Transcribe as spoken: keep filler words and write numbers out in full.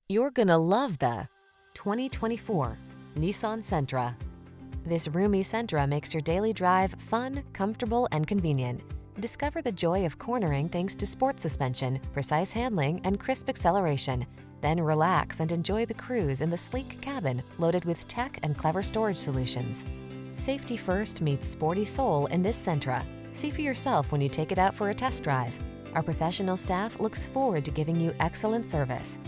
You're gonna love the twenty twenty-four Nissan Sentra. This roomy Sentra makes your daily drive fun, comfortable, and convenient. Discover the joy of cornering thanks to sport suspension, precise handling, and crisp acceleration. Then relax and enjoy the cruise in the sleek cabin loaded with tech and clever storage solutions. Safety first meets sporty soul in this Sentra. See for yourself when you take it out for a test drive. Our professional staff looks forward to giving you excellent service.